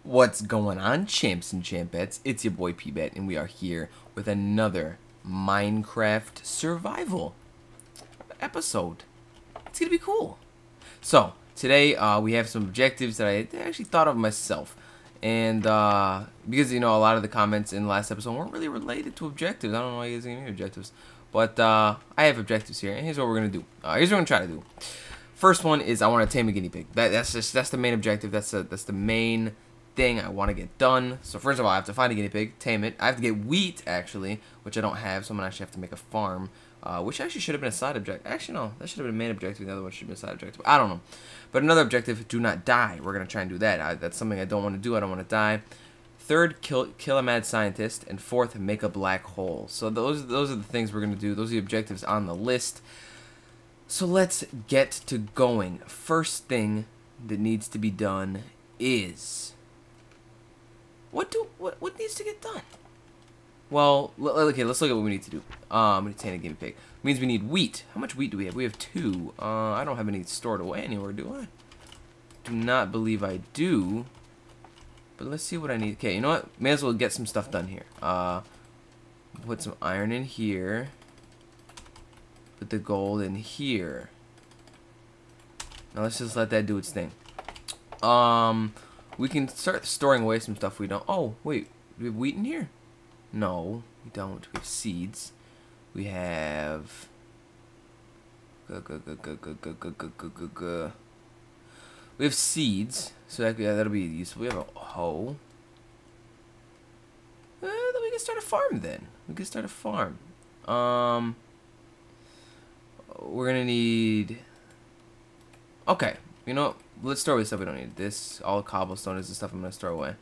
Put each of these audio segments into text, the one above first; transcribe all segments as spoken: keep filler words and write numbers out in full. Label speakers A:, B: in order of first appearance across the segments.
A: What's going on, champs and champettes? It's your boy P-Bet, and we are here with another Minecraft survival episode. It's gonna be cool. So, today uh, we have some objectives that I actually thought of myself. And uh, because, you know, a lot of the comments in the last episode weren't really related to objectives. I don't know why you guys gave me objectives. But uh, I have objectives here, and here's what we're gonna do. Uh, here's what I'm gonna try to do. First one is I want to tame a guinea pig. That, that's just that's the main objective. That's a, that's the main thing I want to get done. So first of all, I have to find a guinea pig, tame it. I have to get wheat actually, which I don't have, so I'm gonna actually have to make a farm, uh, which actually should have been a side objective. Actually, no, that should have been a main objective. The other one should have been a side objective. I don't know. But another objective: do not die. We're gonna try and do that. I, that's something I don't want to do. I don't want to die. Third, kill kill a mad scientist, and fourth, make a black hole. So those those are the things we're gonna do. Those are the objectives on the list. So let's get to going. First thing that needs to be done is what do what what needs to get done? Well, okay, let's look at what we need to do. Um, we need to tame a guinea pig. It means we need wheat. How much wheat do we have? We have two. Uh, I don't have any stored away anywhere, do I? Do not believe I do. But let's see what I need. Okay, you know what? May as well get some stuff done here. Uh, put some iron in here. Put the gold in here. Now let's just let that do its thing. Um, we can start storing away some stuff we don't. Oh, wait. Do we have wheat in here? No, we don't. We have seeds. We have. G -g -g -g -g -g -g -g -g -g -g. We have seeds, so that, yeah, that'll be useful. We have a hoe. Uh, then we can start a farm. Then we can start a farm. Um. We're gonna need. Okay, you know, let's store away stuff we don't need. This, all cobblestone is the stuff I'm gonna store away.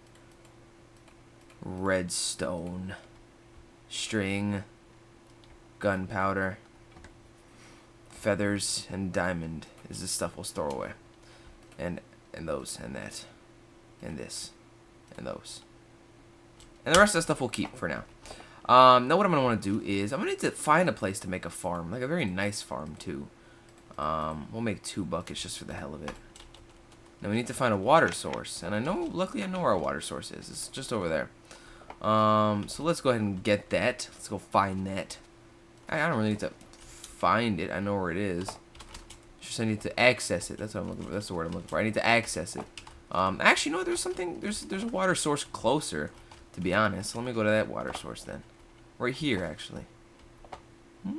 A: Redstone, string, gunpowder, feathers, and diamond is the stuff we'll store away. And and those and that, and this, and those, and the rest of the stuff we'll keep for now. Um, now what I'm going to want to do is, I'm going to need to find a place to make a farm, like a very nice farm too. Um, we'll make two buckets just for the hell of it. Now we need to find a water source, and I know, luckily I know where our water source is. It's just over there. Um, so let's go ahead and get that. Let's go find that. I, I don't really need to find it. I know where it is. It's just I need to access it. That's what I'm looking for. That's the word I'm looking for. I need to access it. Um, actually, no, there's something, there's, there's a water source closer, to be honest. So let me go to that water source then. Right here, actually. Mm.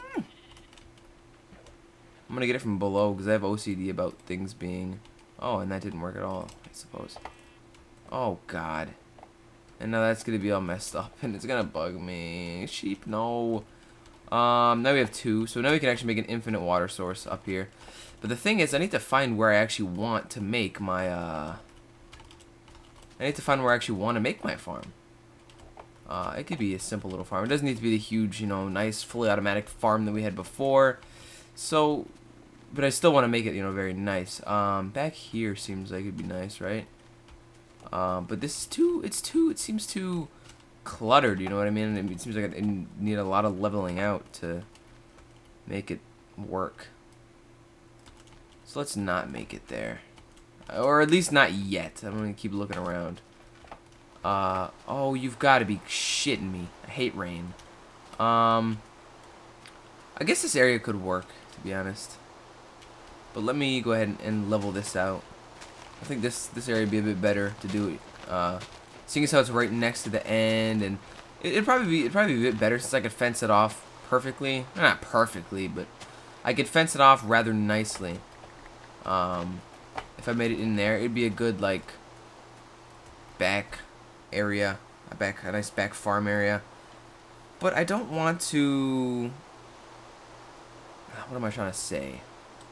A: I'm gonna get it from below because I have O C D about things being. Oh, and that didn't work at all, I suppose. Oh God. And now that's gonna be all messed up, and it's gonna bug me. Sheep, no. Um, now we have two, so now we can actually make an infinite water source up here. But the thing is, I need to find where I actually want to make my. Uh, I need to find where I actually want to make my farm. Uh, it could be a simple little farm. It doesn't need to be the huge, you know, nice, fully automatic farm that we had before. So, but I still want to make it, you know, very nice. Um, back here seems like it'd be nice, right? Um, but this is too, it's too, it seems too cluttered, you know what I mean? It seems like it need a lot of leveling out to make it work. So let's not make it there. Or at least not yet. I'm going to keep looking around. Uh, oh, you've got to be shitting me. I hate rain. Um, I guess this area could work, to be honest. But let me go ahead and, and level this out. I think this this area would be a bit better to do it. Uh, seeing as how it's right next to the end, and it, it'd probably be it'd probably be a bit better since I could fence it off perfectly. Not perfectly, but I could fence it off rather nicely. Um, if I made it in there, it'd be a good like back area, a back a nice back farm area. But I don't want to. What am I trying to say?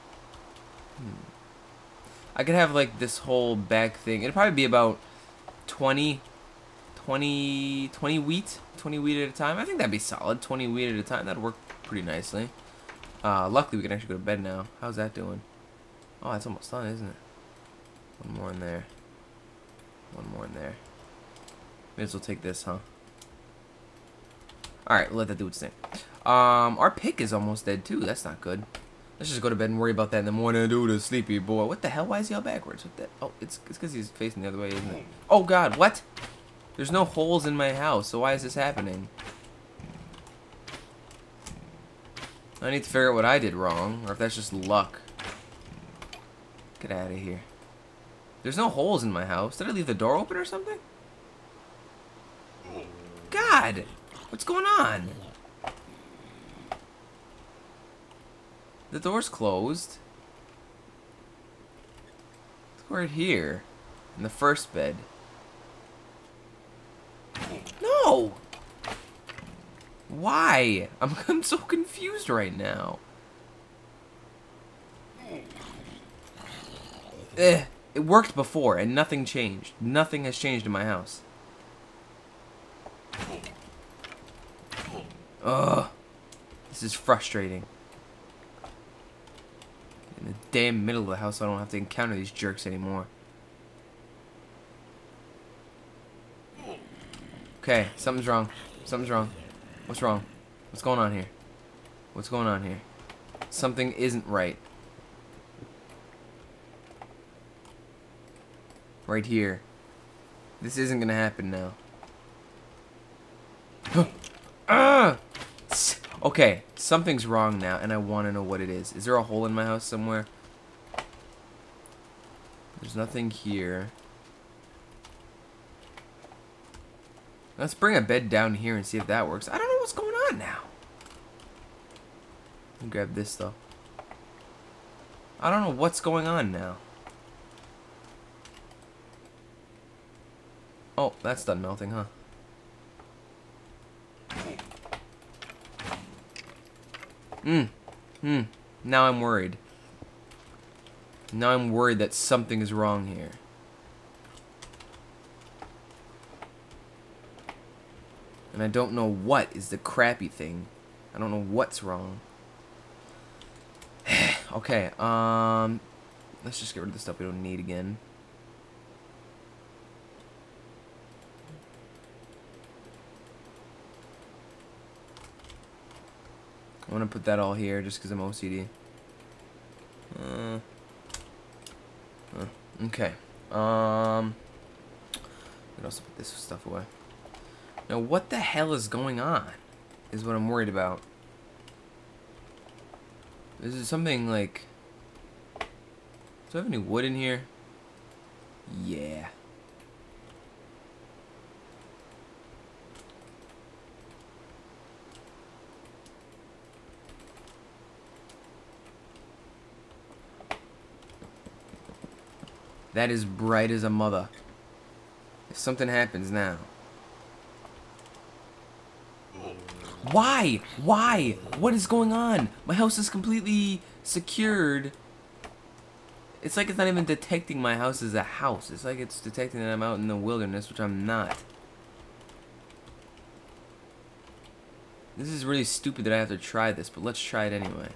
A: Hmm. I could have like this whole back thing. It'd probably be about twenty, twenty, twenty wheat, twenty wheat at a time. I think that'd be solid. twenty wheat at a time. That'd work pretty nicely. Uh, luckily, we can actually go to bed now. How's that doing? Oh, that's almost done, isn't it? One more in there. One more in there. May as well take this, huh? Alright, let that do its thing. Um, our pick is almost dead too. That's not good. Let's just go to bed and worry about that in the morning. Dude, a sleepy boy. What the hell? Why is he all backwards? What the? Oh, it's it's because he's facing the other way, isn't it? Oh God, what? There's no holes in my house, so why is this happening? I need to figure out what I did wrong, or if that's just luck. Get out of here. There's no holes in my house. Did I leave the door open or something? God! What's going on? The door's closed. It's right here. In the first bed. No! Why? I'm, I'm so confused right now. Eh, it worked before and nothing changed. Nothing has changed in my house. Ugh. This is frustrating. In the damn middle of the house, so I don't have to encounter these jerks anymore. Okay, something's wrong. Something's wrong. What's wrong? What's going on here? What's going on here? Something isn't right. Right here. This isn't gonna happen now. Ah! Okay, something's wrong now, and I want to know what it is. Is there a hole in my house somewhere? There's nothing here. Let's bring a bed down here and see if that works. I don't know what's going on now. Let me grab this though. I don't know what's going on now. Oh, that's done melting, huh? Hmm. Hmm. Now I'm worried. Now I'm worried that something is wrong here. And I don't know what is the crappy thing. I don't know what's wrong. Okay, um... let's just get rid of the stuff we don't need again. I want to put that all here just because I'm O C D. Uh, uh, okay. Um, I'd also put this stuff away. Now, what the hell is going on? Is what I'm worried about. Is it something like... Do I have any wood in here? Yeah. That is bright as a mother. If something happens now. Why? Why? What is going on? My house is completely secured. It's like it's not even detecting my house as a house. It's like it's detecting that I'm out in the wilderness, which I'm not. This is really stupid that I have to try this, but let's try it anyway.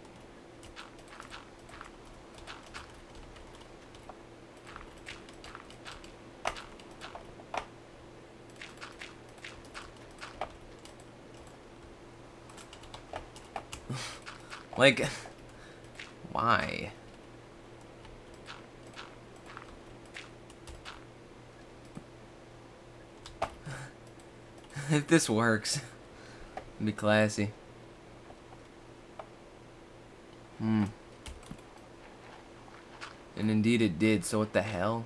A: Like, why? If this works, it'd be classy. Hmm. And indeed it did, so what the hell?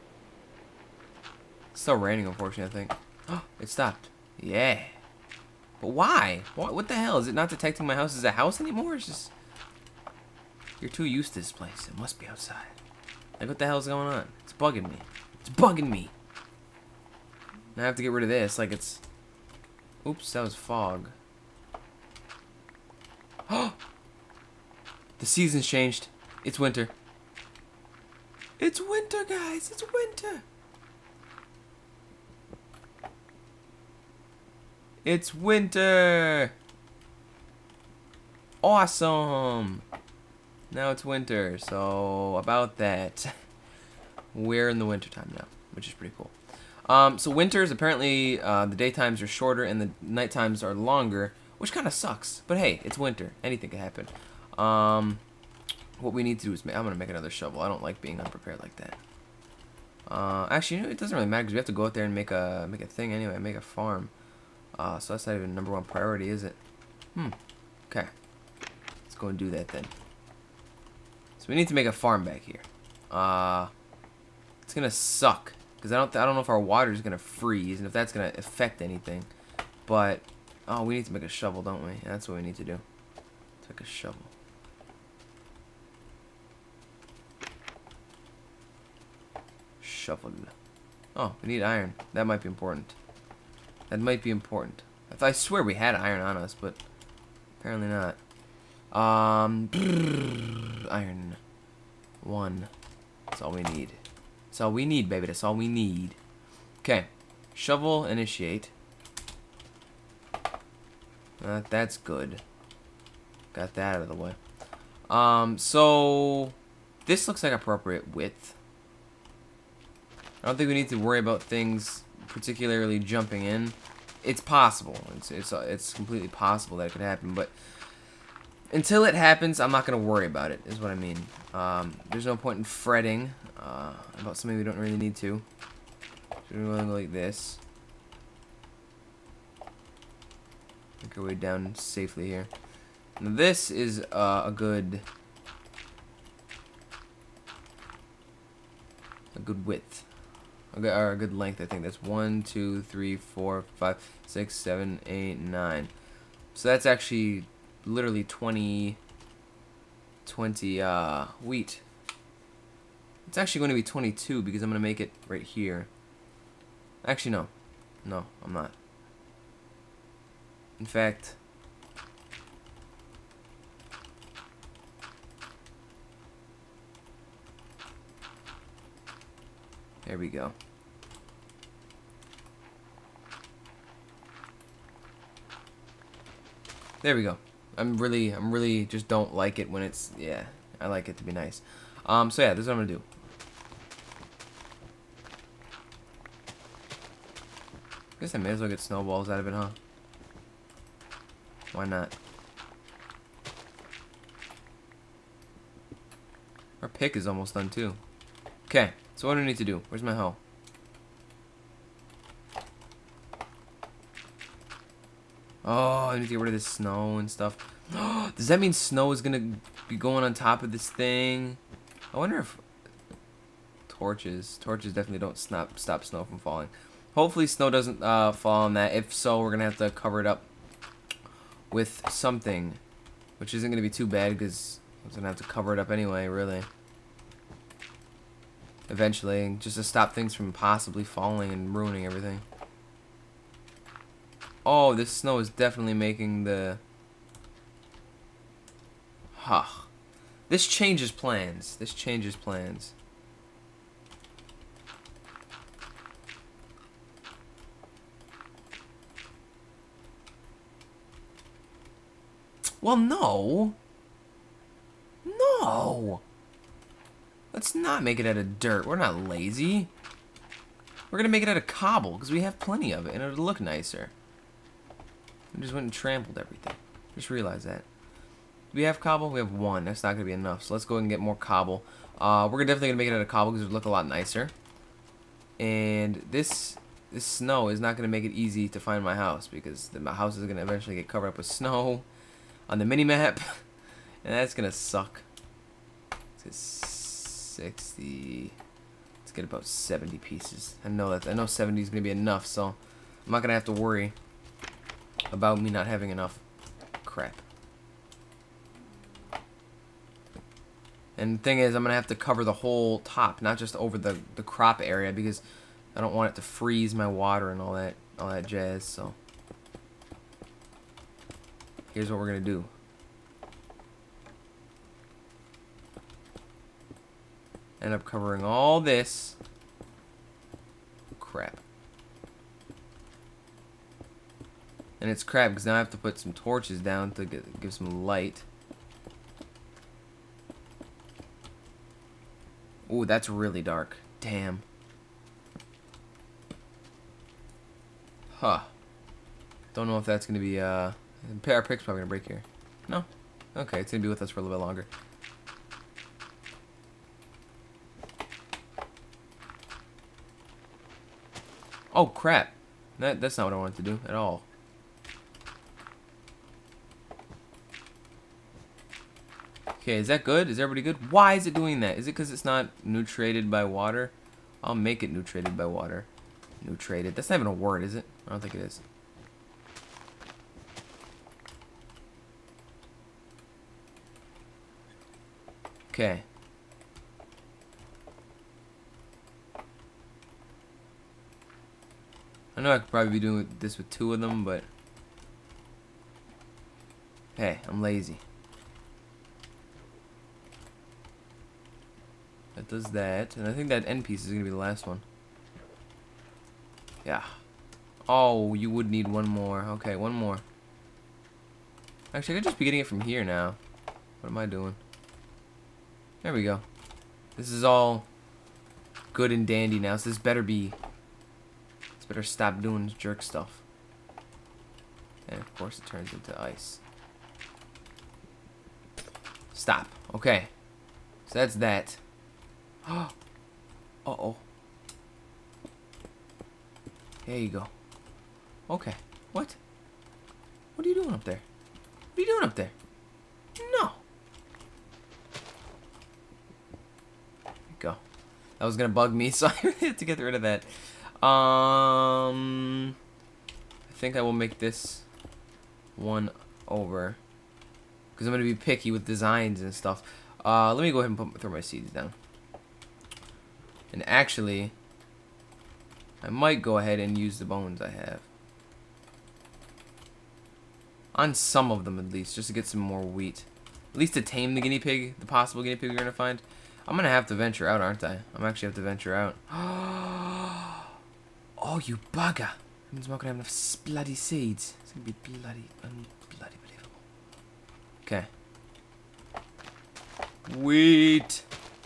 A: It's still raining, unfortunately, I think. Oh, it stopped. Yeah. But why? What, what the hell? Is it not detecting my house as a house anymore? It's just... You're too used to this place. It must be outside. Like, what the hell's going on? It's bugging me. It's bugging me. Now I have to get rid of this. Like, it's... Oops, that was fog. Oh! The season's changed. It's winter. It's winter, guys. It's winter. It's winter. Awesome. Now it's winter, so about that. We're in the winter time now, which is pretty cool. Um, so winters, apparently uh, the daytimes are shorter and the night times are longer, which kind of sucks. But hey, it's winter. Anything can happen. Um, what we need to do is make, I'm gonna make another shovel. I don't like being unprepared like that. Uh, actually, you know, it doesn't really matter because we have to go out there and make a make a thing anyway, make a farm. Uh, so that's not even number one priority, is it? Hmm. Okay. Let's go and do that then. So we need to make a farm back here. Uh, it's gonna suck because I don't I don't know if our water is gonna freeze and if that's gonna affect anything. But oh, we need to make a shovel, don't we? Yeah, that's what we need to do. Take a shovel. Shovel. Oh, we need iron. That might be important. That might be important. I swear we had iron on us, but apparently not. Um, iron. One. That's all we need. That's all we need, baby. That's all we need. Okay. Shovel, initiate. Uh, that's good. Got that out of the way. Um, so this looks like appropriate width. I don't think we need to worry about things particularly jumping in. It's possible. It's it's it's completely possible that it could happen, but until it happens, I'm not gonna worry about it. Is what I mean. Um, there's no point in fretting uh, about something we don't really need to. So we're gonna go like this. Make our way down safely here. Now this is uh, a good a good width. Okay, or a good length, I think. That's one, two, three, four, five, six, seven, eight, nine. So that's actually literally twenty, twenty uh, wheat. It's actually going to be twenty-two because I'm going to make it right here. Actually, no. No, I'm not. In fact, there we go. There we go. I'm really, I'm really just don't like it when it's, yeah, I like it to be nice. Um, so yeah, this is what I'm gonna do. I guess I may as well get snowballs out of it, huh? Why not? Our pick is almost done too. Okay, so what do I need to do? Where's my hoe? Oh, I need to get rid of this snow and stuff. Does that mean snow is gonna be going on top of this thing? I wonder if torches, torches definitely don't stop stop snow from falling. Hopefully, snow doesn't uh, fall on that. If so, we're gonna have to cover it up with something, which isn't gonna be too bad because I'm gonna have to cover it up anyway. Really, eventually, just to stop things from possibly falling and ruining everything. Oh, this snow is definitely making the... Huh. This changes plans. This changes plans. Well, no. No. Let's not make it out of dirt. We're not lazy. We're going to make it out of cobble because we have plenty of it and it'll look nicer. We just went and trampled everything. Just realized that. Do we have cobble? We have one. That's not going to be enough. So let's go and get more cobble. Uh, we're definitely going to make it out of cobble because it would look a lot nicer. And this this snow is not going to make it easy to find my house because the, my house is going to eventually get covered up with snow on the mini-map. And that's going to suck. It's sixty. Let's get about seventy pieces. I know that. I know seventy is going to be enough, so I'm not going to have to worry about me not having enough. Crap. And the thing is, I'm going to have to cover the whole top, not just over the, the crop area, because I don't want it to freeze my water and all that, all that jazz, so. Here's what we're going to do. End up covering all this. Crap. And it's crap because now I have to put some torches down to get, give some light. Ooh, that's really dark. Damn. Huh. Don't know if that's going to be, uh... Our pick's probably going to break here. No? Okay, it's going to be with us for a little bit longer. Oh, crap. That, that's not what I wanted to do at all. Okay, is that good? Is everybody good? Why is it doing that? Is it because it's not nutriated by water? I'll make it nutriated by water. Nutriated. That's not even a word, is it? I don't think it is. Okay. I know I could probably be doing this with two of them, but hey, I'm lazy. That does that, and I think that end piece is gonna be the last one. Yeah. Oh, you would need one more. Okay, one more. Actually, I could just be getting it from here now. What am I doing? There we go. This is all good and dandy now, so this better be... This better stop doing jerk stuff. And of course it turns into ice. Stop. Okay. So that's that. Uh-oh. There you go. Okay. What? What are you doing up there? What are you doing up there? No. There you go. That was gonna bug me, so I had to get rid of that. Um, I think I will make this one over because I'm gonna be picky with designs and stuff. Uh, let me go ahead and put, throw my seeds down. And actually, I might go ahead and use the bones I have. On some of them, at least, just to get some more wheat. At least to tame the guinea pig, the possible guinea pig we're going to find. I'm going to have to venture out, aren't I? I'm actually have to venture out. Oh, you bugger. That means I'm not going to have enough bloody seeds. It's going to be bloody, bloody believable. Okay. Wheat.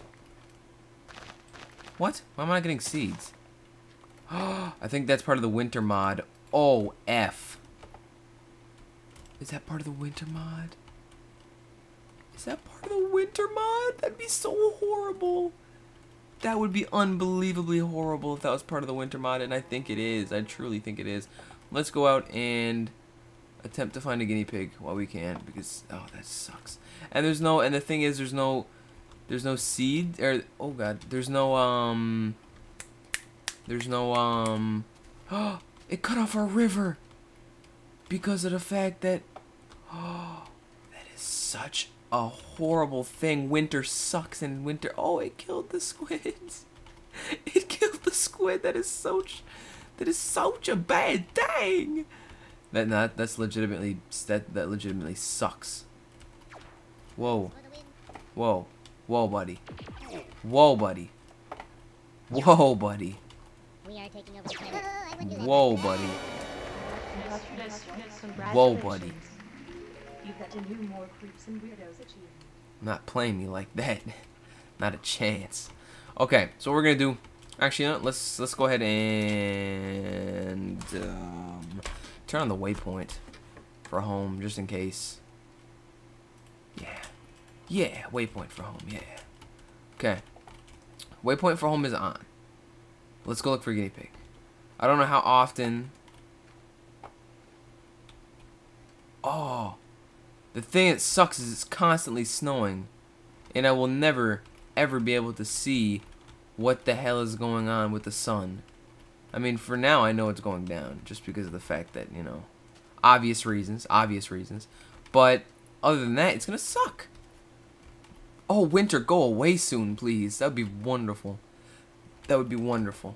A: What? Why am I not getting seeds? I think that's part of the winter mod. Oh, F. Is that part of the winter mod? Is that part of the winter mod? That'd be so horrible. That would be unbelievably horrible if that was part of the winter mod, and I think it is. I truly think it is. Let's go out and attempt to find a guinea pig while we can, because, oh, that sucks. And there's no, and the thing is, there's no... There's no seed, or, oh god, there's no, um, there's no, um, oh, it cut off our river, because of the fact that, oh, that is such a horrible thing. Winter sucks, and winter, oh, it killed the squids, it killed the squid. That is such, that is such a bad thing. That, that, that's legitimately, that, that legitimately sucks. Whoa, whoa. Whoa, buddy. Whoa, buddy. Whoa, buddy.
B: We are taking over the planet.
A: Whoa, buddy. Whoa, buddy.
C: You've got a new more creeps and weirdos achievement.
A: Not playing me like that. Not a chance. Okay, so what we're gonna do. Actually, you know, let's let's go ahead and um, turn on the waypoint for home, just in case. Yeah. Yeah, waypoint for home, yeah. Okay. Waypoint for home is on. Let's go look for a guinea pig. I don't know how often... Oh. The thing that sucks is it's constantly snowing. And I will never, ever be able to see what the hell is going on with the sun. I mean, for now, I know it's going down. Just because of the fact that, you know... Obvious reasons. Obvious reasons. But, other than that, it's gonna suck. Oh, winter, go away soon, please. That would be wonderful. That would be wonderful.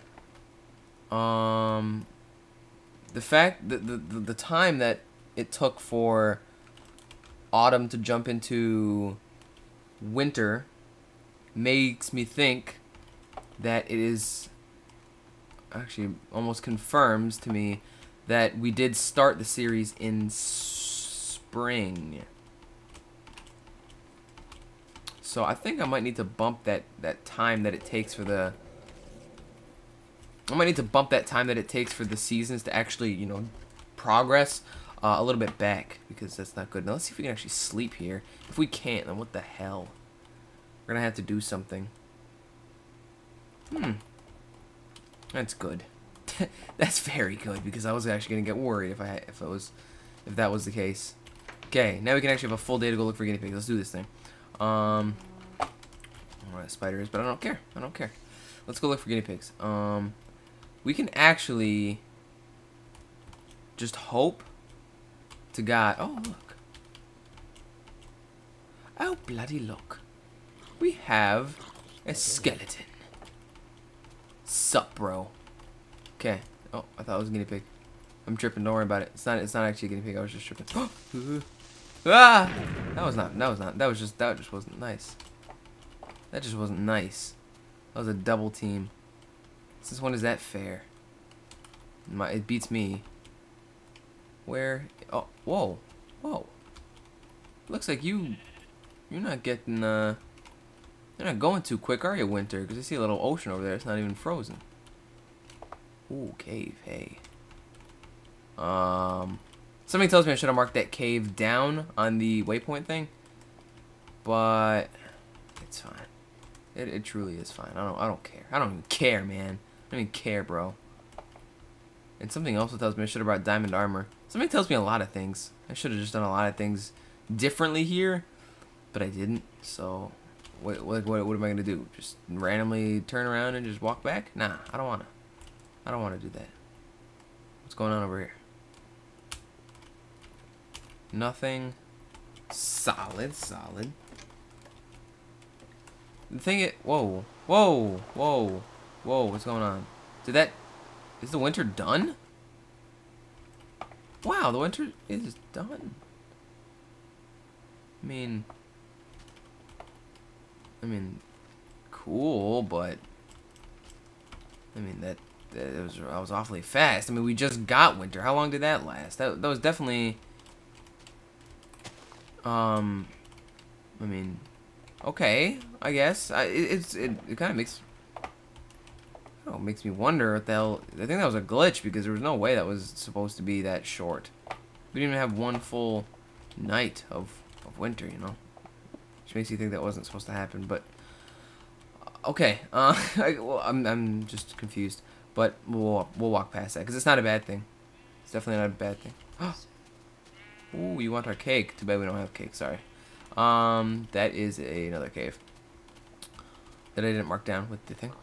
A: Um, the fact that the, the the time that it took for autumn to jump into winter makes me think that it is actually almost confirms to me that we did start the series in spring. So I think I might need to bump that, that time that it takes for the... I might need to bump that time that it takes for the seasons to actually, you know, progress uh, a little bit back. Because that's not good. Now let's see if we can actually sleep here. If we can't, then what the hell? We're going to have to do something. Hmm. That's good. That's very good because I was actually gonna get worried if I had, if it was if that was the case. Okay, now we can actually have a full day to go look for guinea pigs. Let's do this thing. Um, I don't know what a spider is, but I don't care. I don't care. Let's go look for guinea pigs. Um, we can actually just hope to God. Oh look! Oh bloody look! We have a skeleton. Sup, bro? Okay. Oh, I thought it was a guinea pig. I'm tripping. Don't worry about it. It's not. It's not actually a guinea pig. I was just tripping. Ah! That was not. That was not. That was just. That just wasn't nice. That just wasn't nice. That was a double team. Since when is that fair? My. It beats me. Where? Oh. Whoa. Whoa. Looks like you. You're not getting. Uh. You're not going too quick, are you, Winter? Because I see a little ocean over there. It's not even frozen. Ooh, cave. Hey. Um, something tells me I should have marked that cave down on the waypoint thing, but it's fine. It, it truly is fine. I don't. I don't care. I don't even care, man. I don't even care, bro. And something also tells me I should have brought diamond armor. Something tells me a lot of things. I should have just done a lot of things differently here, but I didn't. So. What, what, what, what am I going to do? Just randomly turn around and just walk back? Nah, I don't want to. I don't want to do that. What's going on over here? Nothing. Solid, solid. The thing it... Whoa. Whoa. Whoa. Whoa, what's going on? Did that... Is the winter done? Wow, the winter is done. I mean... I mean, cool, but I mean that, that was I was awfully fast. I mean, we just got winter. How long did that last? That that was definitely. Um, I mean, okay, I guess I it, it's it, it kind of makes. Oh, makes me wonder if they'll. I think that was a glitch because there was no way that was supposed to be that short. We didn't even have one full night of of winter, you know. Which makes you think that wasn't supposed to happen, but okay. Uh, I, well, I'm I'm just confused, but we'll we'll walk past that because it's not a bad thing. It's definitely not a bad thing. Ooh, you want our cake? Too bad we don't have cake. Sorry. Um, that is a, another cave that I didn't mark down with the thing.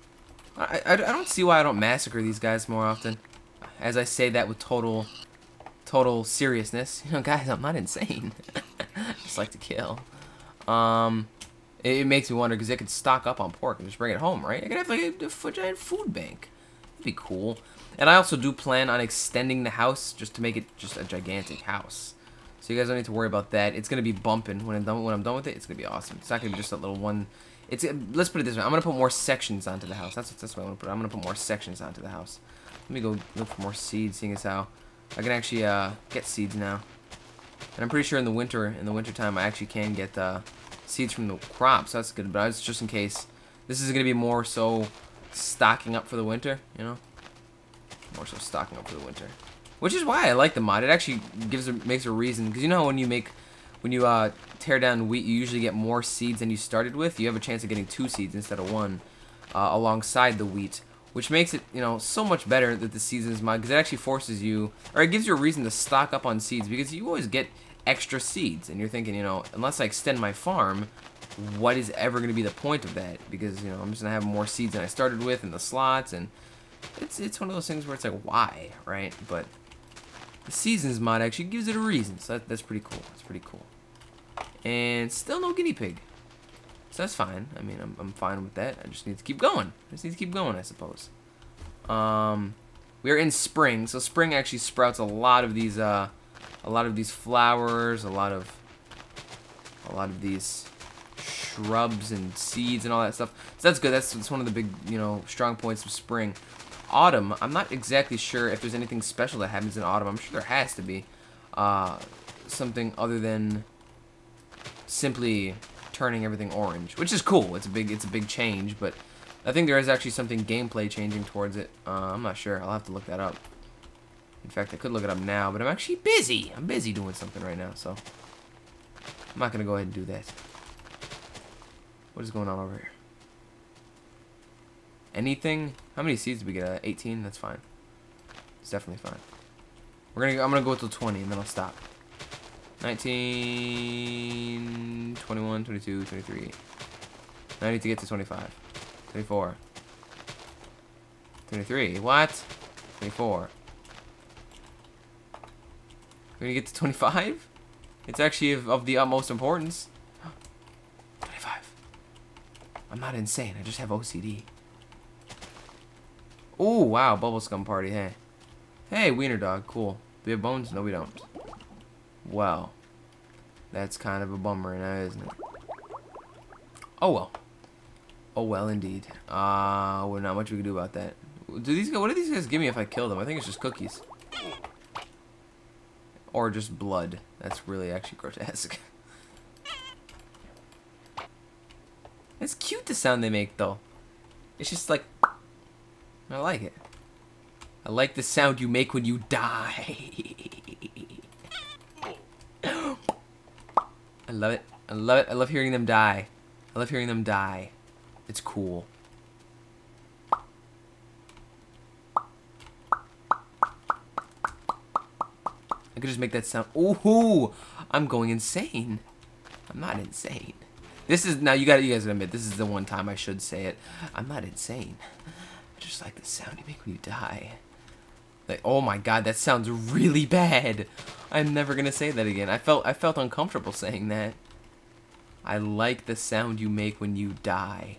A: I, I I don't see why I don't massacre these guys more often. As I say that with total total seriousness, you know, guys, I'm not insane. I just like to kill. Um, it, it makes me wonder because they could stock up on pork and just bring it home, right? I could have like a, a giant food bank. That'd be cool. And I also do plan on extending the house just to make it just a gigantic house. So you guys don't need to worry about that. It's gonna be bumping when I'm done. When I'm done with it, it's gonna be awesome. It's not gonna be just a little one. It's let's put it this way. I'm gonna put more sections onto the house. That's that's what I want to put. I'm gonna put more sections onto the house. Let me go look for more seeds, seeing as how I can actually uh, get seeds now. And I'm pretty sure in the winter, in the winter time, I actually can get uh, seeds from the crops. So that's good. But it's just in case. This is gonna be more so stocking up for the winter, you know. More so stocking up for the winter, which is why I like the mod. It actually gives a, makes a reason, because you know when you make, when you uh, tear down wheat, you usually get more seeds than you started with. You have a chance of getting two seeds instead of one, uh, alongside the wheat, which makes it, you know, so much better that the seasons mod, because it actually forces you, or it gives you a reason to stock up on seeds, because you always get extra seeds, and you're thinking, you know, unless I extend my farm, what is ever going to be the point of that? Because, you know, I'm just gonna have more seeds than I started with in the slots, and It's it's one of those things where it's like, why, right? But the seasons mod actually gives it a reason, so that, that's pretty cool. That's pretty cool. And still no guinea pig, so that's fine. I mean, I'm I'm fine with that. I just need to keep going. I just need to keep going, I suppose. Um, we're in spring, so spring actually sprouts a lot of these uh, a lot of these flowers, a lot of a lot of these shrubs and seeds and all that stuff. So that's good. That's, that's one of the big, you know, strong points of spring. Autumn, I'm not exactly sure if there's anything special that happens in autumn. I'm sure there has to be uh, something other than simply turning everything orange, which is cool. It's a big, it's a big change, but I think there is actually something gameplay changing towards it. Uh, I'm not sure. I'll have to look that up. In fact, I could look it up now, but I'm actually busy. I'm busy doing something right now, so I'm not gonna go ahead and do that. What is going on over here? anything. How many seeds did we get? Uh, eighteen. That's fine. It's definitely fine. We're gonna. I'm gonna go till twenty, and then I'll stop. nineteen, twenty-one, twenty-two, twenty-three. Now I need to get to twenty-five. twenty-four. twenty-three. What? twenty-four. We're gonna get to twenty-five? It's actually of, of the utmost importance. twenty-five. I'm not insane. I just have O C D. Oh, wow. Bubble scum party. Hey. Hey, wiener dog. Cool. Do we have bones? No, we don't. Well. That's kind of a bummer now, isn't it? Oh, well. Oh, well, indeed. Uh, well, not much we can do about that. Do these guys, what do these guys give me if I kill them? I think it's just cookies. Or just blood. That's really actually grotesque. It's cute the sound they make though. It's just like, I like it. I like the sound you make when you die. I love it. I love it. I love hearing them die. I love hearing them die. It's cool. I could just make that sound. Ooh, I'm going insane. I'm not insane. This is now you got you guys gotta admit this is the one time I should say it. I'm not insane. I just like the sound you make when you die. Like, oh my god, that sounds really bad. I'm never gonna say that again. I felt I felt uncomfortable saying that. I like the sound you make when you die.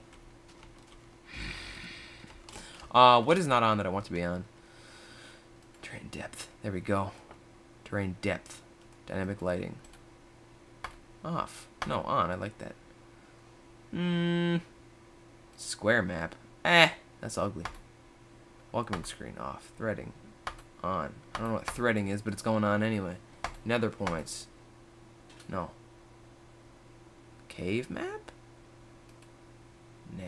A: Uh, what is not on that I want to be on? Terrain depth. There we go. Terrain depth. Dynamic lighting. Off. No, on. I like that. Mmm. Square map. Eh. That's ugly. Welcoming screen off. Threading. On. I don't know what threading is, but it's going on anyway. Nether points. No. Cave map? Nah.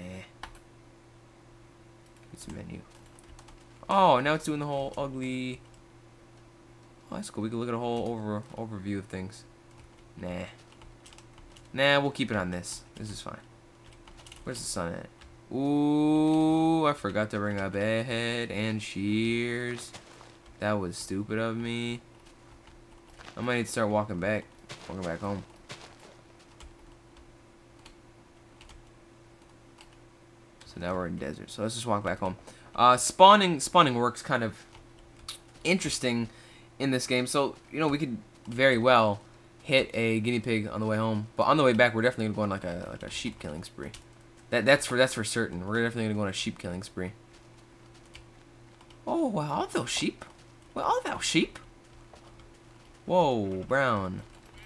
A: It's a menu. Oh, now it's doing the whole ugly... Oh, that's cool. We can look at a whole over overview of things. Nah. Nah, we'll keep it on this. This is fine. Where's the sun at? Ooh, I forgot to bring a bed and shears. That was stupid of me. I might need to start walking back. Walking back home. So now we're in desert. So let's just walk back home. Uh, spawning, spawning works kind of interesting in this game. So, you know, we could very well hit a guinea pig on the way home, but on the way back we're definitely gonna go on like a like a sheep killing spree. That that's for that's for certain. We're definitely gonna go on a sheep killing spree. Oh wow, are those sheep? Well, are those sheep? Whoa, brown.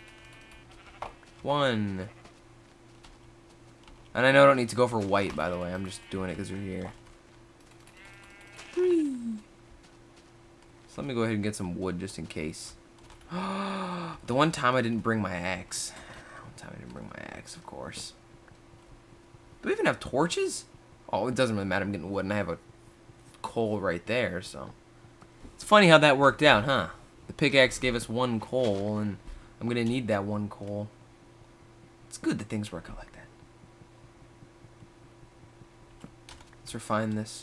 A: One. And I know I don't need to go for white, by the way. I'm just doing it because we're here. Three. So let me go ahead and get some wood just in case. The one time I didn't bring my axe. One time I didn't bring my axe, of course. Do we even have torches? Oh, it doesn't really matter. I'm getting wood, and I have a coal right there, so. It's funny how that worked out, huh? The pickaxe gave us one coal, and I'm going to need that one coal. It's good that things work out like that. Let's refine this.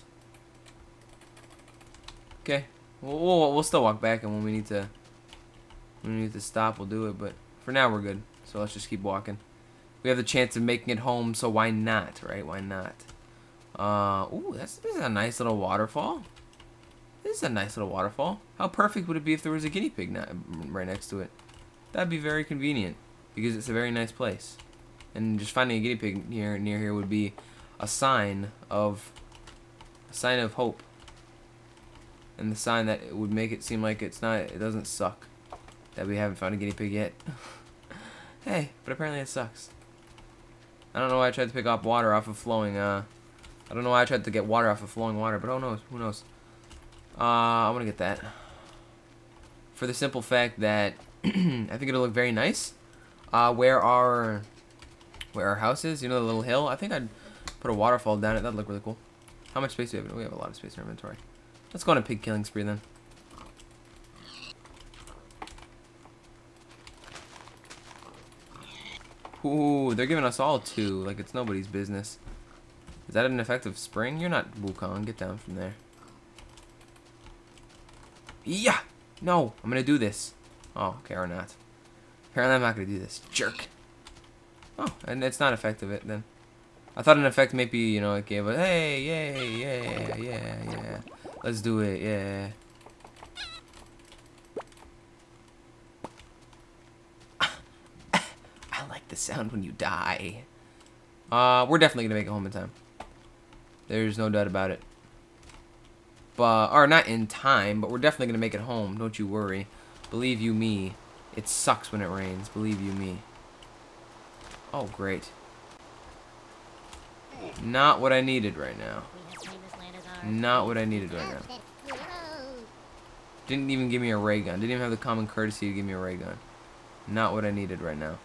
A: Okay. We'll, we'll, we'll still walk back, and when we need to... When we need to stop, we'll do it, but for now we're good. So let's just keep walking. We have the chance of making it home, so why not, right? Why not? Uh, ooh, that's, this is a nice little waterfall. This is a nice little waterfall. How perfect would it be if there was a guinea pig not, right next to it? That'd be very convenient, because it's a very nice place. And just finding a guinea pig near, near here would be a sign of, a sign of hope. And the sign that it would make it seem like it's not, it doesn't suck. That we haven't found a guinea pig yet. Hey, but apparently it sucks. I don't know why I tried to pick up water off of flowing, uh... I don't know why I tried to get water off of flowing water, but who knows? Who knows? Uh, I'm gonna get that. For the simple fact that I think it'll look very nice. Uh, where our... Where our house is, you know the little hill? I think I'd put a waterfall down it. That'd look really cool. How much space do we have? We have a lot of space in our inventory. Let's go on a pig killing spree then. Ooh, they're giving us all two, like it's nobody's business. Is that an effective spring? You're not Wukong. Get down from there. Yeah! No! I'm gonna do this. Oh, okay, or not. Apparently I'm not gonna do this. Jerk. Oh, and it's not effective it then. I thought an effect maybe, you know, it gave a hey, yay, yeah, yeah, yeah. Let's do it, yeah. I like the sound when you die. Uh, we're definitely gonna make it home in time. There's no doubt about it. But, or not in time, but we're definitely gonna make it home. Don't you worry. Believe you me. It sucks when it rains. Believe you me. Oh, great. Not what I needed right now.
B: We have claimed this land as ours.
A: Not what I needed right now.
B: Oh, shit. Whoa.
A: Didn't even give me a ray gun. Didn't even have the common courtesy to give me a ray gun. Not what I needed right now.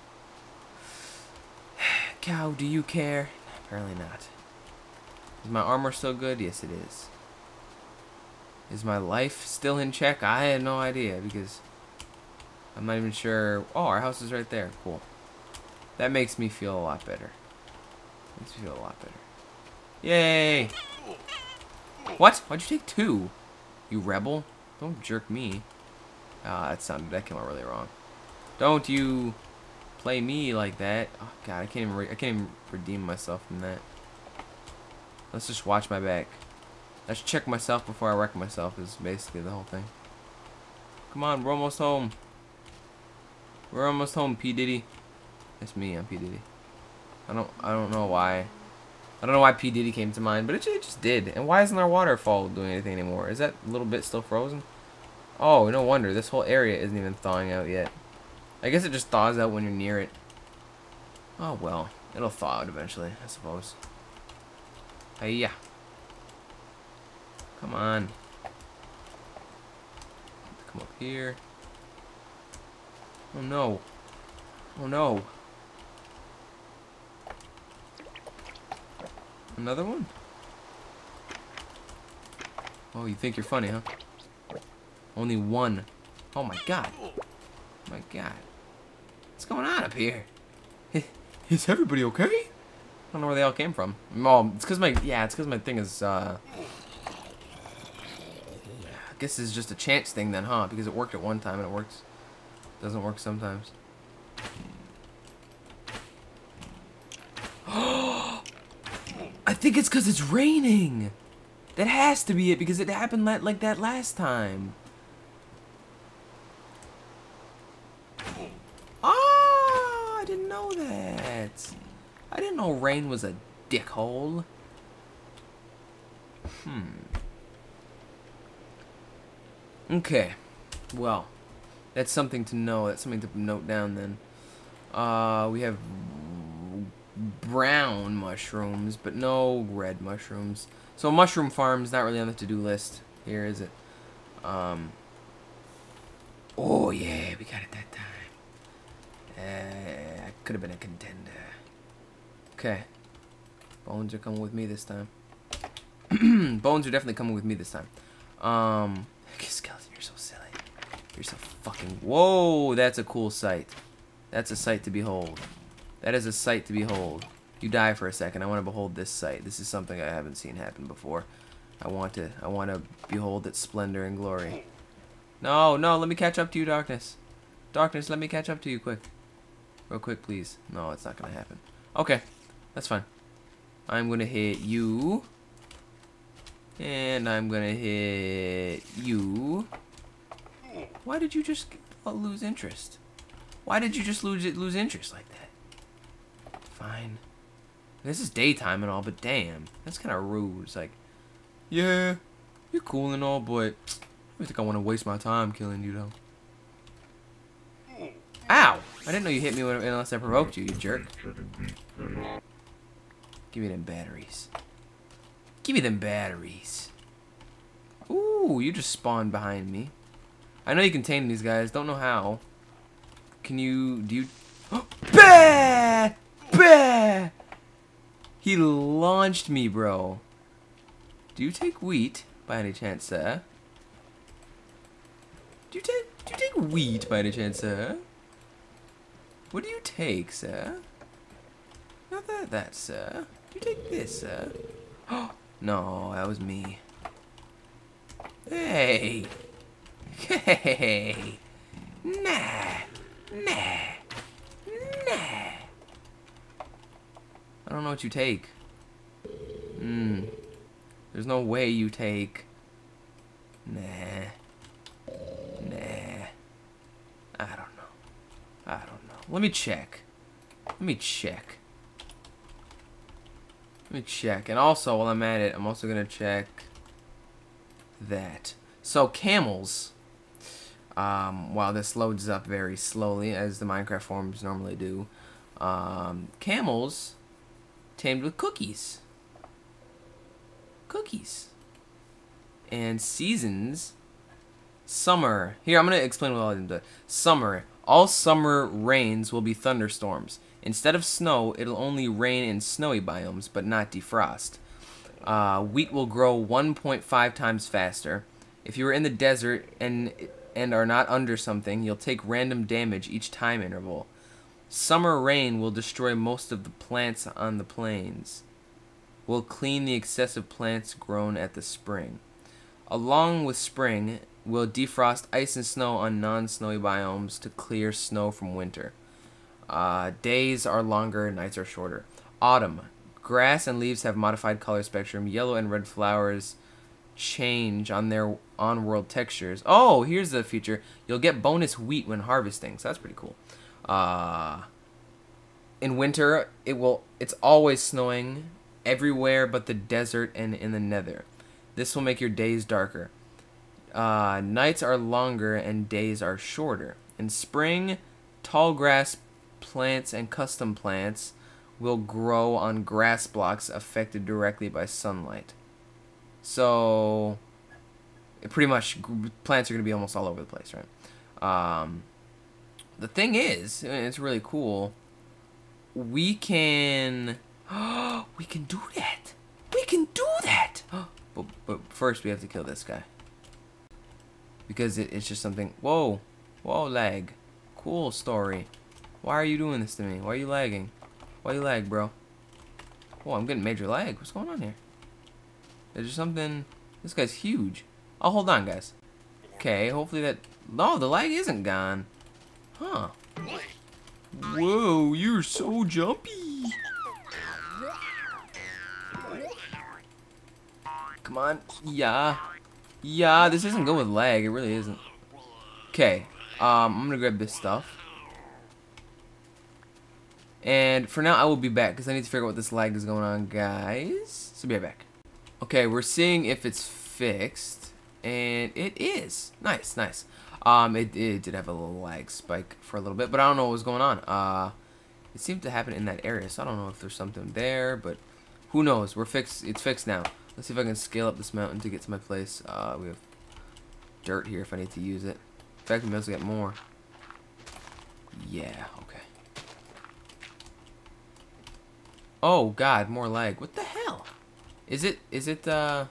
A: Cow, do you care? Apparently not. Is my armor still good? Yes, it is. Is my life still in check? I had no idea because I'm not even sure. Oh, our house is right there. Cool. That makes me feel a lot better. Makes me feel a lot better. Yay! What? Why'd you take two? You rebel? Don't jerk me. Ah, that sounded, that came out really wrong. Don't you play me like that. Oh god, I can't even re I can't even redeem myself from that. Let's just watch my back. Let's check myself before I wreck myself is basically the whole thing. Come on, we're almost home. We're almost home, P Diddy. It's me, I'm P Diddy. I don't I don't know why. I don't know why P Diddy came to mind, but it, it just did. And why isn't our waterfall doing anything anymore? Is that little bit still frozen? Oh, no wonder. This whole area isn't even thawing out yet. I guess it just thaws out when you're near it. Oh well, it'll thaw out eventually, I suppose. Hey, yeah. Come on. Come up here. Oh no. Oh no. Another one? Oh, you think you're funny, huh? Only one. Oh my god. Oh my god. What's going on up here? Is everybody okay? I don't know where they all came from. Oh, it's because my yeah, it's because my thing is. Uh, I guess it's just a chance thing then, huh? Because it worked at one time and it works. Doesn't work sometimes. I think it's because it's raining. That has to be it because it happened like like that last time. Oh, I didn't know that. I didn't know rain was a dickhole. Hmm. Okay. Well, that's something to know. That's something to note down then. Uh, we have brown mushrooms, but no red mushrooms. So mushroom farm's not really on the to-do list here, is it? Um. Oh yeah, we got it that time. Uh, could have been a contender. Okay. Bones are coming with me this time. Bones are definitely coming with me this time. Um, Skeleton, you're so silly. You're so fucking. Whoa, that's a cool sight. That's a sight to behold. That is a sight to behold. You die for a second. I want to behold this sight. This is something I haven't seen happen before. I want to. I want to behold its splendor and glory. No, no. Let me catch up to you, darkness. Darkness, let me catch up to you, quick. Real quick, please. No, it's not gonna happen. Okay, that's fine. I'm gonna hit you. And I'm gonna hit you. Why did you just lose interest? Why did you just lose it, lose interest like that? Fine. This is daytime and all, but damn, that's kind of rude. It's like, yeah, you're cool and all, but I don't think I want to waste my time killing you, though. Ow! I didn't know you hit me when, unless I provoked you, you jerk. Give me them batteries. Give me them batteries. Ooh, you just spawned behind me. I know you can tame these guys. Don't know how. Can you... Do you... Bah! Bah! He launched me, bro. Do you take wheat, by any chance, sir? Do you take... Do you take wheat, by any chance, sir? What do you take, sir? Not that, that, sir. You take this, uh. No, that was me. Hey. Hey. Nah. Nah. Nah. I don't know what you take. Hmm. There's no way you take. Nah. Nah. I don't know. I don't know. Let me check. Let me check. Let me check. And also, while I'm at it, I'm also going to check that. So, camels. Um, while this loads up very slowly, as the Minecraft forums normally do, um, camels tamed with cookies. Cookies. And seasons. Summer. Here, I'm going to explain what all of them do. Summer. All summer rains will be thunderstorms. Instead of snow, it'll only rain in snowy biomes, but not defrost. Uh, wheat will grow one point five times faster. If you are in the desert and and are not under something, you'll take random damage each time interval. Summer rain will destroy most of the plants on the plains. Will clean the excessive plants grown at the spring. Along with spring, will defrost ice and snow on non-snowy biomes to clear snow from winter. Uh, days are longer, nights are shorter. Autumn. Grass and leaves have modified color spectrum. Yellow and red flowers change on their on-world textures. Oh, here's the feature. You'll get bonus wheat when harvesting, so that's pretty cool. Uh, in winter, it will. It's always snowing everywhere but the desert and in the nether. This will make your days darker. Uh, nights are longer and days are shorter. In spring, tall grass plants and custom plants will grow on grass blocks affected directly by sunlight. So, it pretty much, plants are going to be almost all over the place, right? Um, the thing is, and it's really cool, we can, we can do that. We can do that. But, but first, we have to kill this guy. Because it, it's just something, whoa, whoa, lag. Cool story. Why are you doing this to me? Why are you lagging? Why you lag, bro? Oh, I'm getting major lag. What's going on here? Is there something? This guy's huge. Oh, hold on, guys. Okay, hopefully that... No, the lag isn't gone. Huh. Whoa, you're so jumpy. Come on. Yeah. Yeah, this isn't good with lag. It really isn't. Okay. Um, I'm gonna grab this stuff. And for now, I will be back because I need to figure out what this lag is going on, guys. So be right back. Okay, we're seeing if it's fixed, and it is. Nice, nice. Um, it, it did have a little lag spike for a little bit, but I don't know what was going on. Uh, it seemed to happen in that area, so I don't know if there's something there, but who knows? We're fixed. It's fixed now. Let's see if I can scale up this mountain to get to my place. Uh, we have dirt here if I need to use it. In fact, we may also get more. Yeah. Okay. Oh God, more lag. What the hell? Is it? Is it? Uh.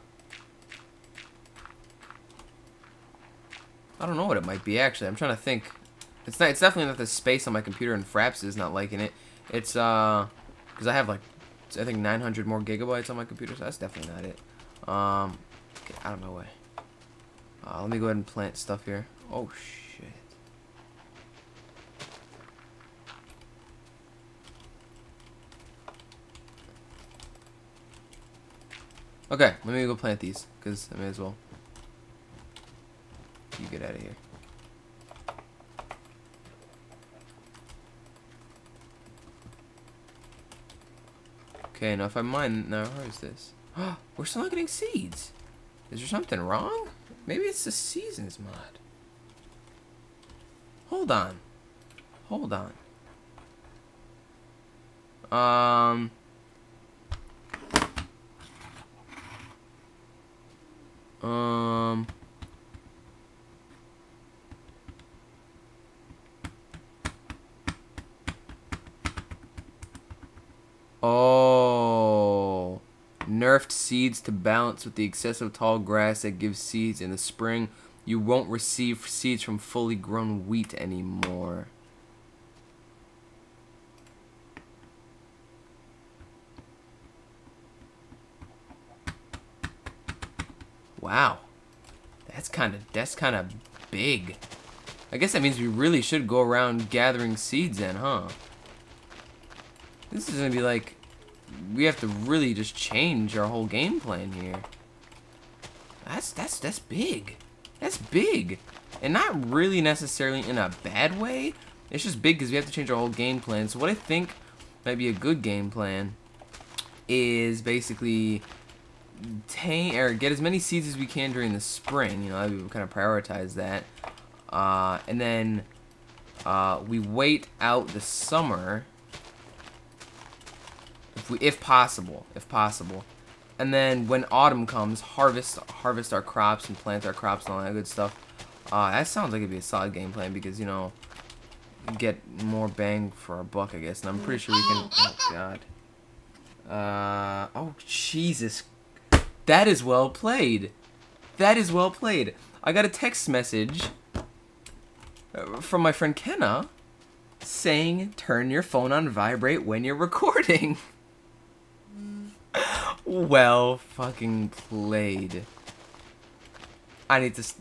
A: I don't know what it might be actually. I'm trying to think. It's not. It's definitely not the space on my computer, and Fraps is not liking it. It's uh, because I have like, I think nine hundred more gigabytes on my computer, so that's definitely not it. Um, get out of my way. Uh, let me go ahead and plant stuff here. Oh shit. Okay, let me go plant these, because I may as well. You get out of here. Okay, now if I mine, now where is this? We're still not getting seeds. Is there something wrong? Maybe it's the seasons mod. Hold on. Hold on. Um... Um. Oh. Nerfed seeds to balance with the excessive tall grass that gives seeds in the spring. You won't receive seeds from fully grown wheat anymore. Wow. That's kind of that's kind of big. I guess that means we really should go around gathering seeds then, huh? This is gonna be like, we have to really just change our whole game plan here. That's that's that's big. That's big, and not really necessarily in a bad way. It's just big because we have to change our whole game plan. So what I think might be a good game plan is basically tame or get as many seeds as we can during the spring. You know, we kind of prioritize that, uh, and then uh, we wait out the summer, if we, if possible, if possible, and then when autumn comes, harvest harvest our crops and plant our crops and all that good stuff. Uh, that sounds like it'd be a solid game plan because, you know, get more bang for our buck, I guess. And I'm pretty sure we can. Oh God. Uh. Oh Jesus. That is well played. That is well played. I got a text message from my friend Kenna saying, "Turn your phone on vibrate when you're recording." Well fucking played. I need to. St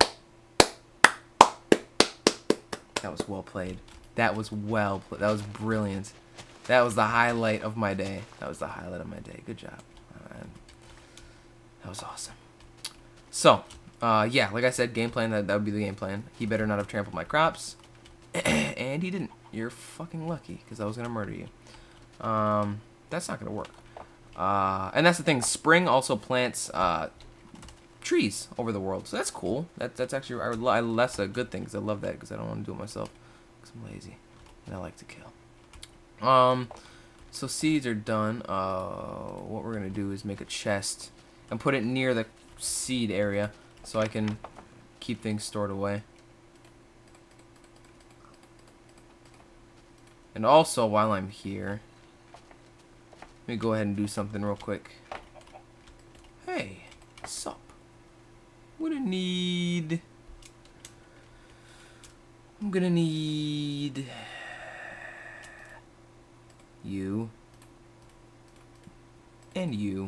A: That was well played. That was well played. That was brilliant. That was the highlight of my day. That was the highlight of my day. Good job. Uh, that was awesome. So, uh, yeah, like I said, game plan, that, that would be the game plan. He better not have trampled my crops. And he didn't. You're fucking lucky, because I was going to murder you. Um, that's not going to work. Uh, and that's the thing. Spring also plants uh, trees over the world, so that's cool. That, that's actually, I, I, that's a good thing, because I love that, because I don't want to do it myself, because I'm lazy, and I like to kill. Um, so seeds are done. Uh, what we're going to do is make a chest, and put it near the seed area, so I can keep things stored away. And also, while I'm here, let me go ahead and do something real quick. Hey, sup? I'm gonna need... I'm gonna need... you. And you.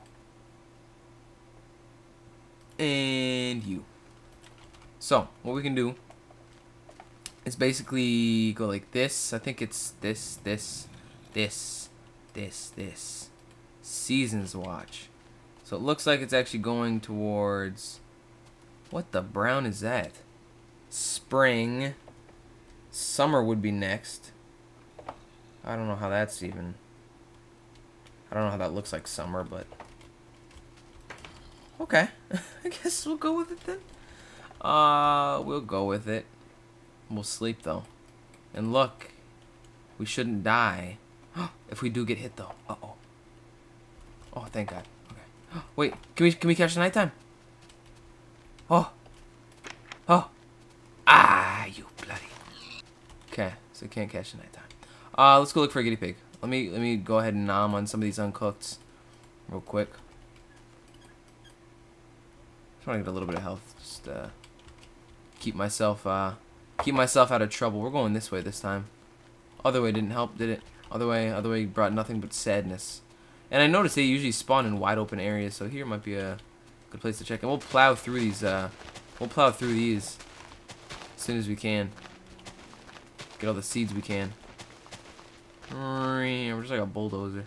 A: And you. So, what we can do is basically go like this. I think it's this, this, this, this, this. Seasons watch. So it looks like it's actually going towards... What the brown is that? Spring. Summer would be next. I don't know how that's even... I don't know how that looks like summer, but... Okay. I guess we'll go with it then. Uh, we'll go with it. We'll sleep, though. And look, we shouldn't die. If we do get hit, though. Uh-oh. Oh, thank God. Okay. Wait, can we can we catch the nighttime? Oh. Oh. Ah, you bloody. Okay, so we can't catch the nighttime. Uh, let's go look for a guinea pig. Let me let me go ahead and nom on some of these uncooked real quick. Just want to get a little bit of health. Just uh, keep myself uh, keep myself out of trouble. We're going this way this time. Other way didn't help, did it? Other way, other way brought nothing but sadness. And I noticed they usually spawn in wide open areas, so here might be a good place to check. And we'll plow through these. Uh, we'll plow through these as soon as we can. Get all the seeds we can. We're just like a bulldozer.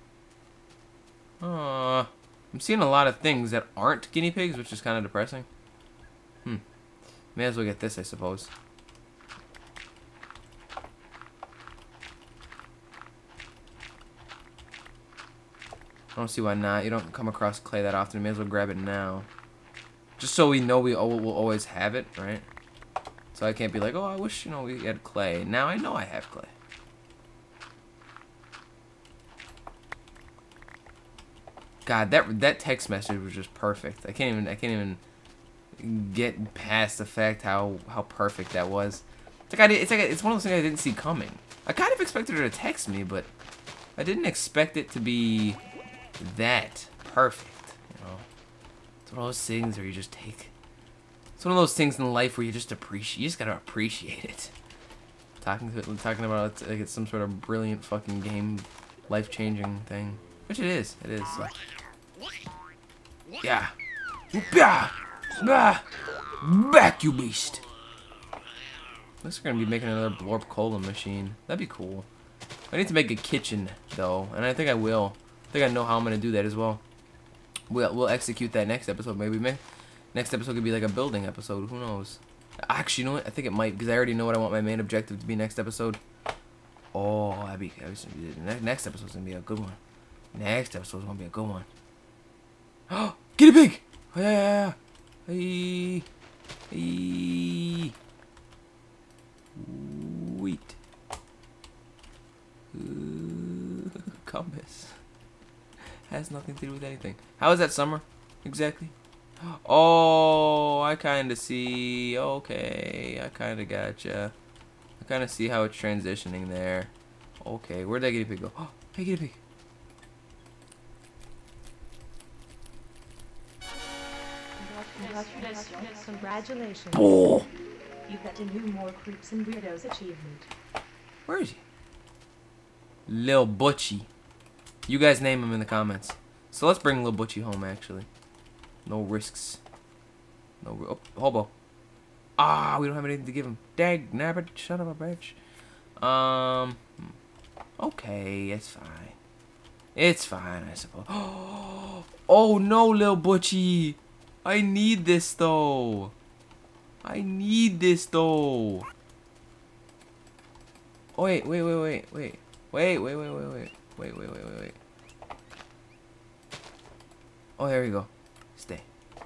A: Uh, I'm seeing a lot of things that aren't guinea pigs, which is kind of depressing. Hmm. May as well get this, I suppose. I don't see why not. You don't come across clay that often. You may as well grab it now. Just so we know we will always have it, right? So I can't be like, oh, I wish, you know, we had clay. Now I know I have clay. God, that that text message was just perfect. I can't even I can't even get past the fact how how perfect that was. It's like I did, it's like it's one of those things I didn't see coming. I kind of expected her to text me, but I didn't expect it to be that perfect. You know, it's one of those things where you just take. It's one of those things in life where you just appreciate. You just gotta appreciate it. Talking to it, talking about it like it's some sort of brilliant fucking game, life-changing thing, which it is. It is. So. Yeah. Bah! Bah! Back, you beast! Looks like we're gonna be making another Blorp Cola machine. That'd be cool. I need to make a kitchen, though, and I think I will. I think I know how I'm gonna do that as well. We'll, we'll execute that next episode, maybe. May next episode could be like a building episode. Who knows? Actually, you know what? I think it might, because I already know what I want my main objective to be next episode. Oh, that'd be, that'd be next episode's gonna be a good one. Next episode's gonna be a good one. Oh, get it big! Oh, yeah, yeah, yeah. Hey, hey. Wheat. Ooh, compass. Has nothing to do with anything. How is that summer? Exactly. Oh, I kind of see. Okay, I kind of gotcha. I kind of see how it's transitioning there. Okay, where'd that guinea pig go? Oh, hey, guinea pig.
C: Congratulations. Congratulations.
A: Oh.
C: You get a new More Creeps and Weirdos achievement.
A: Where is he? Lil Butchie. You guys name him in the comments. So let's bring Lil Butchie home, actually. No risks. No. Oh, hobo. Ah, we don't have anything to give him. Dag nabbit, shut up, bitch. Um. Okay, it's fine. It's fine, I suppose. Oh no, Lil Butchie. I need this though. I need this though. Oh, wait, wait, wait, wait, wait, wait, wait, wait, wait, wait, wait, wait, wait, wait, wait. Oh, there we go. Stay.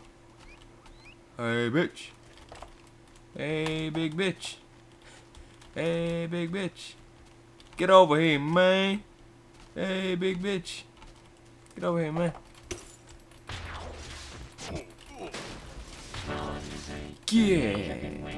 A: Hey, bitch. Hey, big bitch. Hey, big bitch. Get over here, man. Hey, big bitch. Get over here, man. Yeah.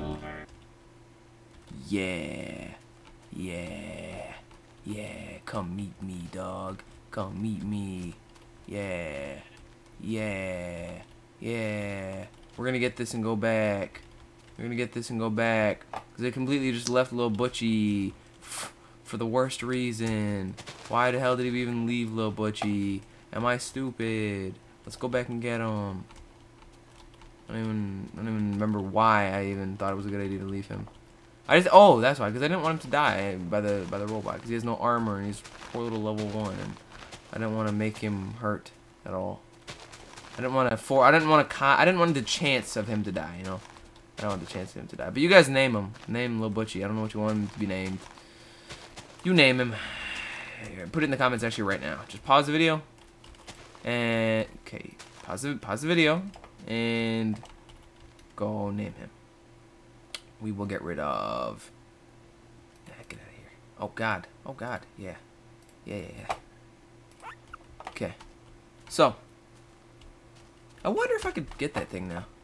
A: Yeah. Yeah. Yeah. Come meet me, dog. Come meet me. Yeah. Yeah. Yeah. We're gonna get this and go back. We're gonna get this and go back. Because they completely just left Lil Butchie for the worst reason. Why the hell did he even leave Lil Butchie? Am I stupid? Let's go back and get him. I don't even, I don't even remember why I even thought it was a good idea to leave him. I just, oh, that's why, because I didn't want him to die by the by the robot, because he has no armor and he's poor little level one, and I didn't want to make him hurt at all. I didn't want to for, I didn't want to, I didn't want the chance of him to die, you know. I don't want the chance of him to die. But you guys name him, name Lil Butchie. I don't know what you want him to be named. You name him. Here, put it in the comments actually right now. Just pause the video, and okay, pause the pause the video. And go name him. We will get rid of. Nah, get out of here. Oh God. Oh God. Yeah. Yeah. Yeah. Yeah. Okay. So. I wonder if I could get that thing now.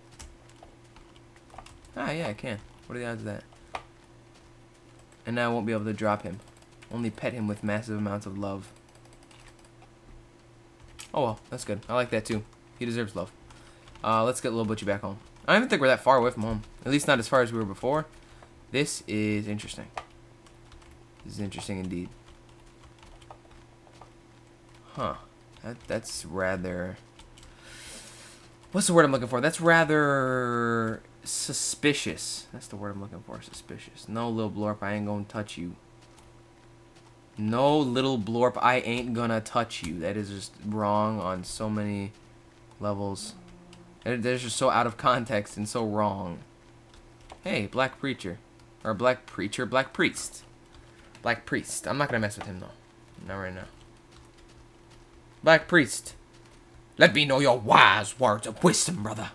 A: Ah, yeah, I can. What are the odds of that? And now I won't be able to drop him. Only pet him with massive amounts of love. Oh well, that's good. I like that too. He deserves love. Uh, let's get Lil Butchie back home. I don't even think we're that far away from home. At least not as far as we were before. This is interesting. This is interesting indeed. Huh. That, that's rather... What's the word I'm looking for? That's rather suspicious. That's the word I'm looking for. Suspicious. No, Lil Blorp, I ain't gonna touch you. No, little Blorp, I ain't gonna touch you. That is just wrong on so many levels. They're just so out of context and so wrong. Hey, Black Preacher. Or Black Preacher, Black Priest. Black Priest. I'm not gonna mess with him though. Not right now. Black Priest. Let me know your wise words of wisdom, brother.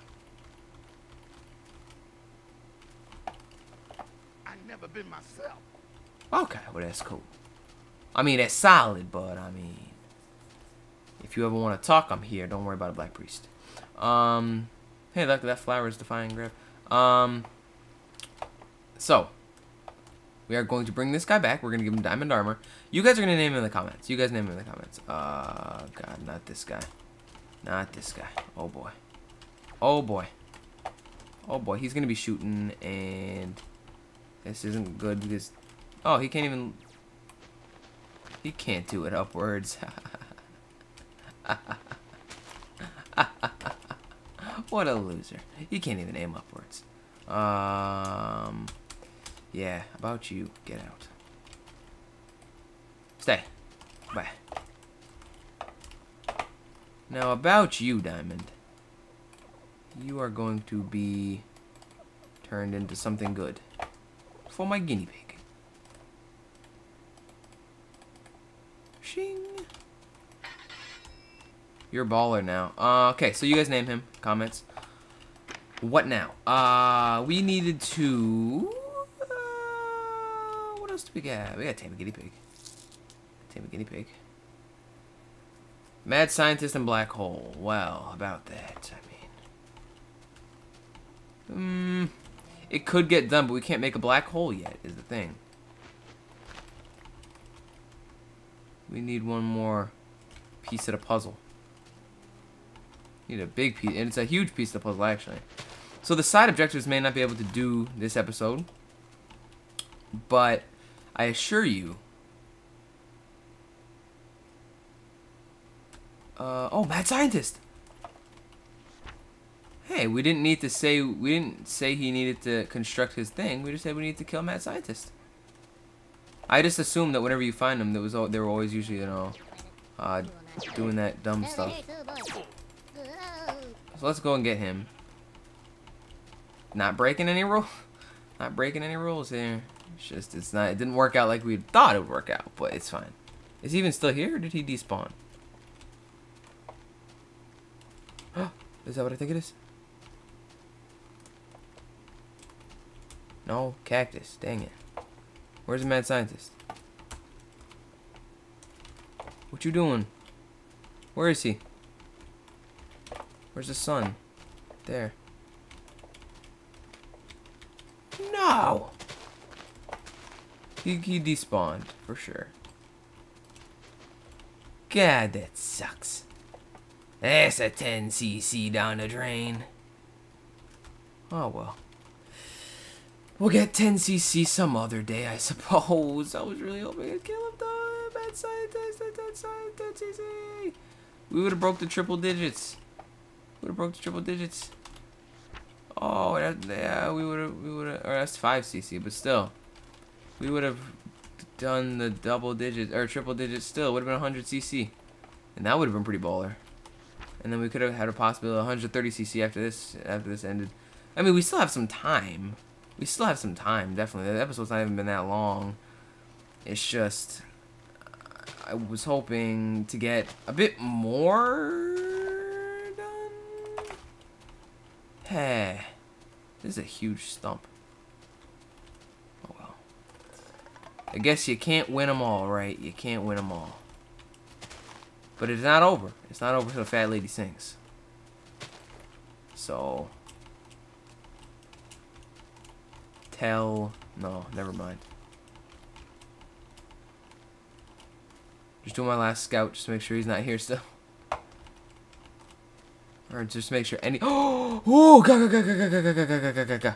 D: I've never been myself.
A: Okay, well that's cool. I mean, that's solid, but I mean, if you ever want to talk, I'm here. Don't worry about a Black Priest. Um, hey, look, that flower is defying grab. Um, so, we are going to bring this guy back. We're going to give him diamond armor. You guys are going to name him in the comments. You guys name him in the comments. Uh, God, not this guy. Not this guy. Oh, boy. Oh, boy. Oh, boy. He's going to be shooting, and this isn't good because... Oh, he can't even... He can't do it upwards. what a loser. You can't even aim upwards. Um, yeah, about you. Get out. Stay. Bye. Now, about you, Diamond. You are going to be turned into something good for my guinea pig. Shing. You're a baller now. Uh, okay, so you guys name him. Comments. What now? Uh, we needed to... Uh, what else do we got? We got tame a guinea pig. Tame a guinea pig. Mad scientist and black hole. Well, about that, I mean... Hmm... It could get done, but we can't make a black hole yet, is the thing. We need one more piece of the puzzle. Need a big piece, and it's a huge piece of the puzzle, actually. So the side objectives may not be able to do this episode, but I assure you... Uh, oh, mad scientist! Hey, we didn't need to say, we didn't say he needed to construct his thing. We just said we needed to kill mad scientist. I just assumed that whenever you find them, there was they were always usually, you know, uh, doing that dumb stuff. So let's go and get him. Not breaking any rules. Not breaking any rules here. It's just, it's not, it didn't work out like we thought it would work out, but it's fine. Is he even still here, or did he despawn? Is that what I think it is? No, cactus. Dang it. Where's the mad scientist? What you doing? Where is he? Where's the sun? There. No! He, he despawned, for sure. God, that sucks. That's a ten C C down the drain. Oh, well. We'll get ten C C some other day, I suppose. I was really hoping I'd kill him, though. Bad scientist, bad scientist, ten C C. We would have broke the triple digits. We would have broke the triple digits. Oh, that, yeah, we would have, we would have, or that's five C C, but still. We would have done the double digits, or triple digits still. It would have been one hundred C C. And that would have been pretty baller. And then we could have had a possibility of one hundred thirty C C after this, after this ended. I mean, we still have some time. We still have some time, definitely. The episode's not even been that long. It's just, I was hoping to get a bit more done. Hey, this is a huge stump. Oh well. I guess you can't win them all, right? You can't win them all. But it's not over. It's not over till the fat lady sings. So... Tell... No, never mind. Just doing my last scout just to make sure he's not here still. Or just make sure any... Oh! Oh! Go, go, go, go, go, go, go, go, go, go, go, go.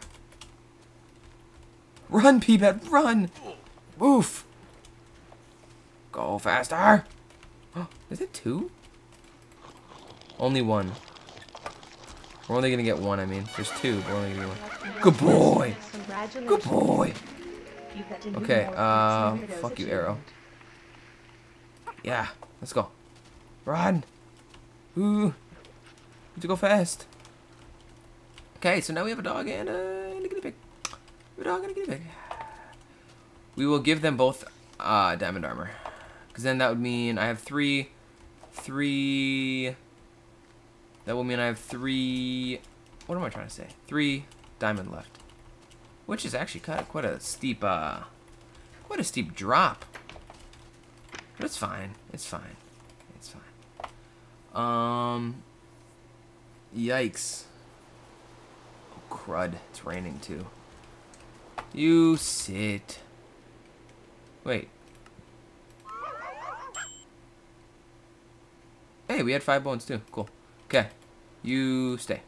A: Run, P-Bat, run! Oof! Go faster! Is it two? Only one. We're only gonna get one, I mean. There's two, but we're only gonna get one. Good boy! Good boy! Okay, uh, fuck you, Arrow. Yeah, let's go. Run! Ooh! Need to go fast. Okay, so now we have a dog and a, and a guinea pig. We have a dog and a guinea pig. We will give them both uh, diamond armor. Because then that would mean I have three... Three... That will mean I have three... What am I trying to say? Three diamond left. Which is actually kind of quite a steep, uh... Quite a steep drop. But it's fine. It's fine. It's fine. Um... Yikes. Oh, crud. It's raining, too. You sit. Wait. Hey, we had five bones, too. Cool. Okay. You stay.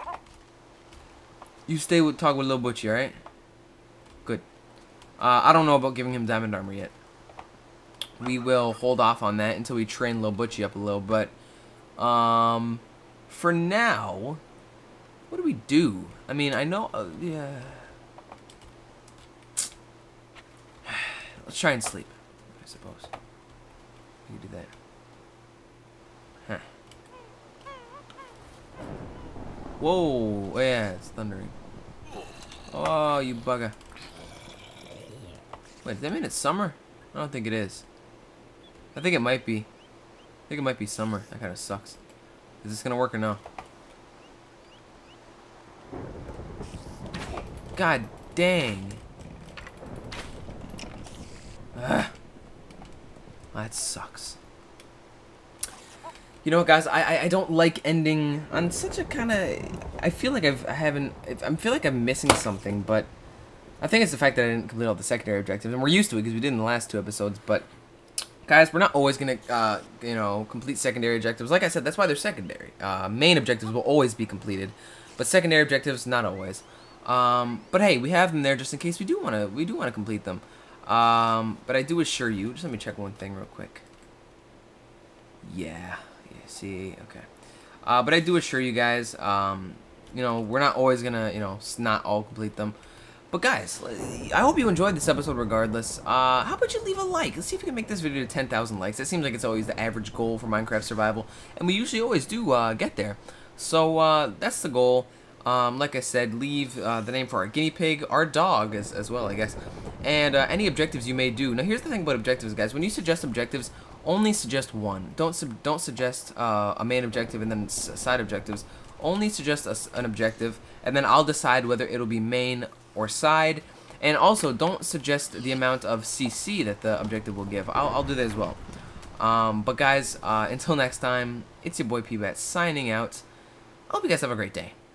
A: You stay with talk with Lil Butchie, alright? Good. Uh, I don't know about giving him diamond armor yet. We will hold off on that until we train Lil Butchie up a little, but um, for now, What do we do? I mean, I know... Uh, yeah... Let's try and sleep, I suppose. We can do that. Huh. Whoa! Oh, yeah, it's thundering. Oh, you bugger. Wait, does that mean it's summer? I don't think it is. I think it might be. I think it might be summer. That kind of sucks. Is this gonna work or no? God dang. Ugh. That sucks. You know what, guys? I, I I don't like ending on such a kind of. I feel like I've I haven't. I feel like I'm missing something, but I think it's the fact that I didn't complete all the secondary objectives, and we're used to it because we did in the last two episodes. But guys, we're not always gonna uh, you know complete secondary objectives. Like I said, that's why they're secondary. Uh, main objectives will always be completed, but secondary objectives not always. Um, but hey, we have them there just in case we do wanna we do wanna complete them. Um, but I do assure you, just let me check one thing real quick. Yeah, yeah, see, okay. Uh, but I do assure you guys, um, you know, we're not always gonna, you know, not all complete them. But guys, I hope you enjoyed this episode regardless. Uh, how about you leave a like? Let's see if we can make this video to ten thousand likes. It seems like it's always the average goal for Minecraft Survival, and we usually always do uh, get there. So uh, that's the goal. Um, like I said, leave uh, the name for our guinea pig, our dog as, as well, I guess, and uh, any objectives you may do. Now, here's the thing about objectives, guys. When you suggest objectives, only suggest one. Don't sub don't suggest uh, a main objective and then s side objectives. Only suggest a, an objective, and then I'll decide whether it'll be main or side. And also, don't suggest the amount of C C that the objective will give. I'll, I'll do that as well. Um, but guys, uh, until next time, it's your boy P-Bat signing out. I hope you guys have a great day.